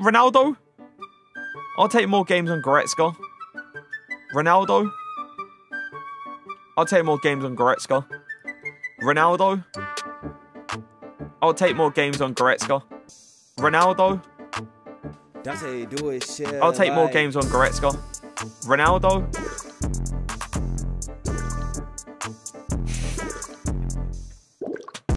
Ronaldo. I'll take more games on Goretzka. Ronaldo. I'll take more games on Goretzka. Ronaldo. I'll take more games on Goretzka. Ronaldo. That's how you do it, shit. I'll take more games on Goretzka. Ronaldo.